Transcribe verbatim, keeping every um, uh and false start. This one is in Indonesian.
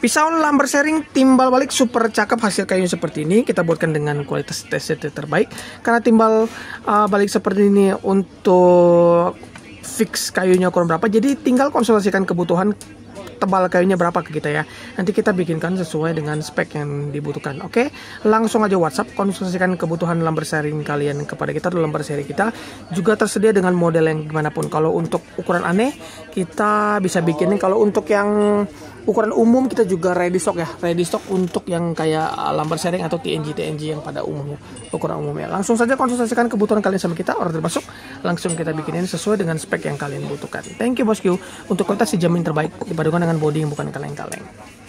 Pisau lumber sharing timbal balik super cakep, hasil kayunya seperti ini. Kita buatkan dengan kualitas T C T terbaik. Karena timbal uh, balik seperti ini untuk fix kayunya ukuran berapa, jadi tinggal konsultasikan kebutuhan tebal kayunya berapa ke kita ya. Nanti kita bikinkan sesuai dengan spek yang dibutuhkan. Oke, langsung aja WhatsApp konsultasikan kebutuhan lumber sharing kalian kepada kita. Lumber sharing kita juga tersedia dengan model yang gimana pun. Kalau untuk ukuran aneh kita bisa bikinin. Kalau untuk yang ukuran umum kita juga ready stock ya. Ready stock untuk yang kayak lumber sharing atau T N G T N G yang pada umumnya, ukuran umumnya. Langsung saja konsultasikan kebutuhan kalian sama kita, order masuk, langsung kita bikinin sesuai dengan spek yang kalian butuhkan. Thank you bosku. Untuk kualitas dijamin terbaik dipadukan dengan body yang bukan kaleng-kaleng.